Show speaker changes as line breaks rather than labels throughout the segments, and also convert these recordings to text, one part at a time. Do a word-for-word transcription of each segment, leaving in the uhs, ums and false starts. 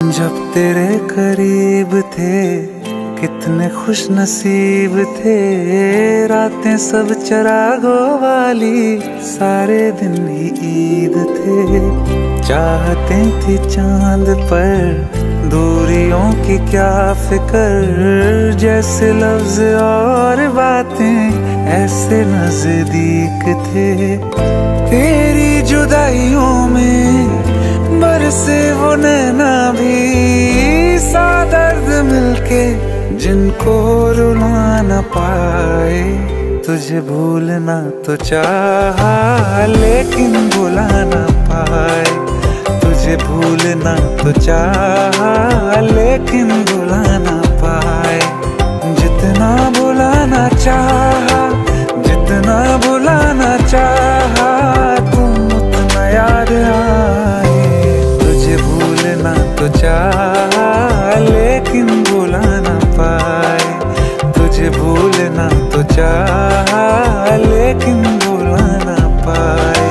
जब तेरे करीब थे कितने खुश नसीब थे, रातें सब चरागों वाली, सारे दिन ही ईद थे। चाहते थी चांद पर दूरियों की क्या फिक्र, जैसे लफ्ज और बातें ऐसे नजदीक थे। तेरी जुदाइयों में बरसे वो नैना भी, सा दर्द मिलके जिनको रुला न पाए। तुझे भूलना तो चाहा लेकिन भुला न पाए, तुझे भूलना तो चाहा लेकिन भुला न पाए। जितना भुलाना चाहा, जितना भुलाना चाहा, तुम उतना याद आए। तुझे भूलना तो चाहा लेकिन भुला न पाए, तुझे भूलना तो चाहा लेकिन भुला न पाए।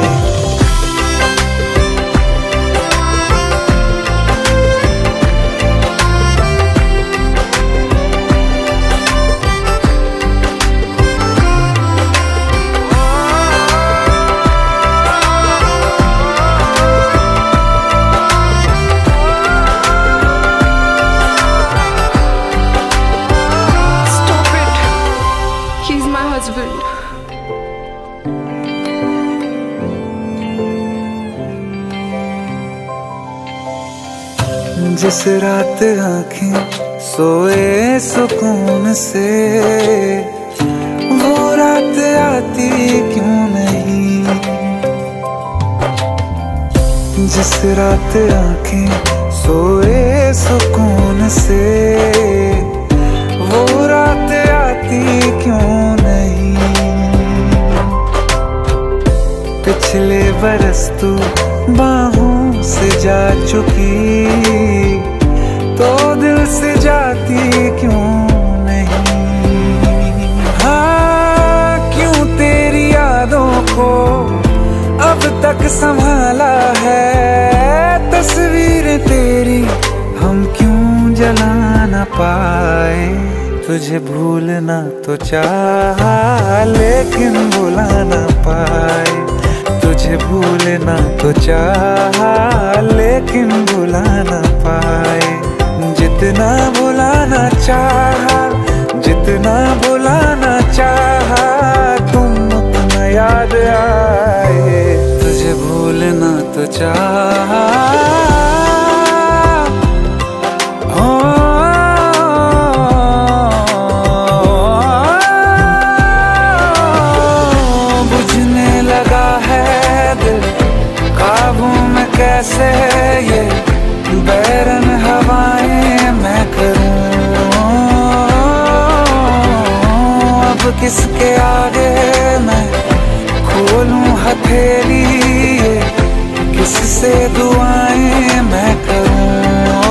जिस रात आँखें सोए सुकून से, वो रात आती क्यों नहीं। जिस रात आँखें सोए सुकून से, वो रात आती क्यों नहीं। पिछले बरस तू बाहों से जा चुकी, तो दिल से जाती क्यों नहीं। हाँ, क्यों तेरी यादों को अब तक संभाला है, तस्वीर तेरी हम क्यों जला न पाए। तुझे भूलना तो चाहा लेकिन भुला न पाए, तुझे भूलना तो चाहा लेकिन भुला न पाए। जितना भुलाना चाहा, जितना भुलाना चाहा, तुम उतना याद आए। तुझे भूलना तो चाहा, बुझने लगा है दिल काबू में कैसे, ये बैरन हवाएं मैं करूं। अब किसके आगे मैं खोलूं हथेली, किससे दुआएं मैं करूं।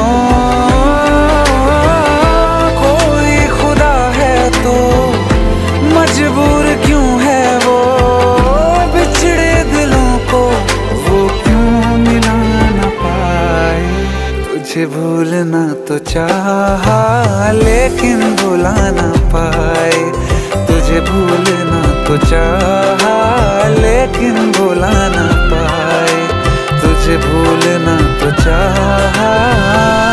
कोई खुदा है तो मजबूर क्यों है वो, बिछड़े दिलों को वो क्यों मिला न पाए। तुझे भूलना तो चाहा लेकिन भुला न पाए, तुझे भूलना तो चाहा लेकिन भुला न पाए, तुझे भूलना तो चाहा।